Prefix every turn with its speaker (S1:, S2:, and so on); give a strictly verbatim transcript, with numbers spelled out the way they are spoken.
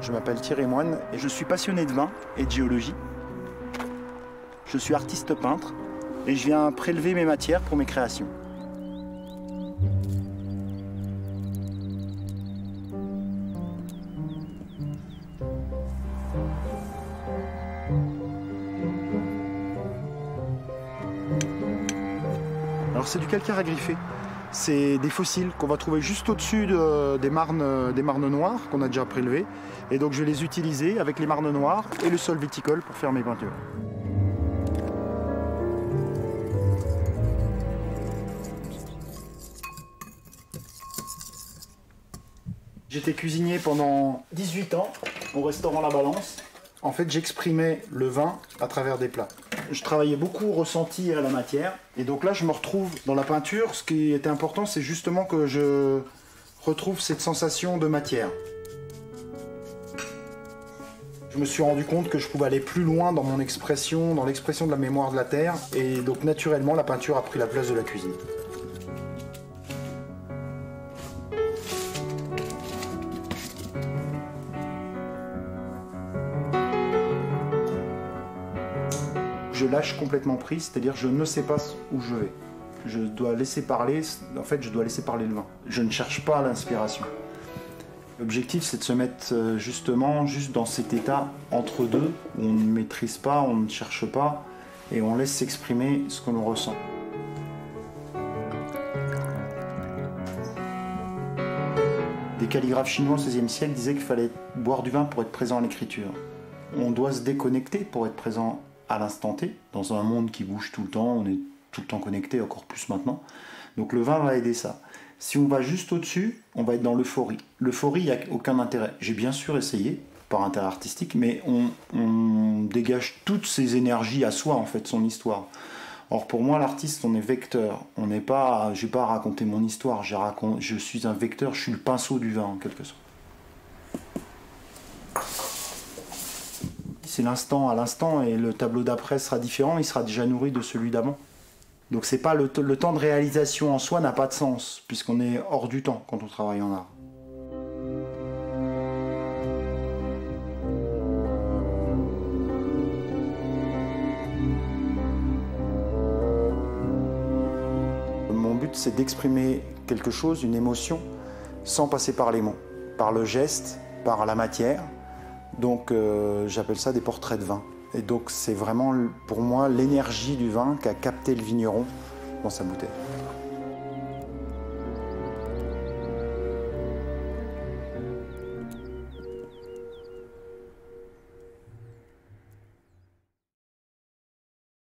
S1: Je m'appelle Thierry Moine et je suis passionné de vin et de géologie. Je suis artiste peintre et je viens prélever mes matières pour mes créations. Alors c'est du calcaire à griffer. C'est des fossiles qu'on va trouver juste au-dessus de, des, marnes, des marnes noires qu'on a déjà prélevées. Et donc je vais les utiliser avec les marnes noires et le sol viticole pour faire mes peintures. J'étais cuisinier pendant dix-huit ans au restaurant La Balance. En fait, j'exprimais le vin à travers des plats. Je travaillais beaucoup au ressenti à la matière. Et donc là, je me retrouve dans la peinture. Ce qui était important, c'est justement que je retrouve cette sensation de matière. Je me suis rendu compte que je pouvais aller plus loin dans mon expression, dans l'expression de la mémoire de la terre. Et donc, naturellement, la peinture a pris la place de la cuisine. Je lâche complètement prise, c'est-à-dire je ne sais pas où je vais. Je dois laisser parler, en fait je dois laisser parler le vin. Je ne cherche pas l'inspiration. L'objectif c'est de se mettre justement juste dans cet état entre deux, où on ne maîtrise pas, on ne cherche pas, et on laisse s'exprimer ce que l'on ressent. Des calligraphes chinois au seizième siècle disaient qu'il fallait boire du vin pour être présent à l'écriture. On doit se déconnecter pour être présent à l'instant T, dans un monde qui bouge tout le temps, on est tout le temps connecté, encore plus maintenant. Donc le vin va aider ça. Si on va juste au-dessus, on va être dans l'euphorie. L'euphorie, il n'y a aucun intérêt. J'ai bien sûr essayé, par intérêt artistique, mais on, on dégage toutes ses énergies à soi, en fait, son histoire. Or pour moi, l'artiste, on est vecteur. On n'est pas, je n'ai pas à raconter mon histoire, raconte, je suis un vecteur, je suis le pinceau du vin, en quelque sorte. C'est l'instant à l'instant et le tableau d'après sera différent, il sera déjà nourri de celui d'avant. Donc c'est pas le, le temps de réalisation en soi n'a pas de sens, puisqu'on est hors du temps quand on travaille en art. Mon but c'est d'exprimer quelque chose, une émotion, sans passer par les mots, par le geste, par la matière. Donc euh, j'appelle ça des portraits de vin. Et donc c'est vraiment pour moi l'énergie du vin qu'a capté le vigneron dans sa bouteille.